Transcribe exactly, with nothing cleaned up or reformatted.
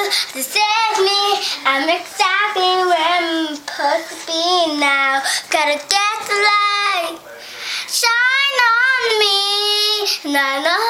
to save me. I'm exactly where I'm supposed to be now. Gotta get the light shine on me, and I know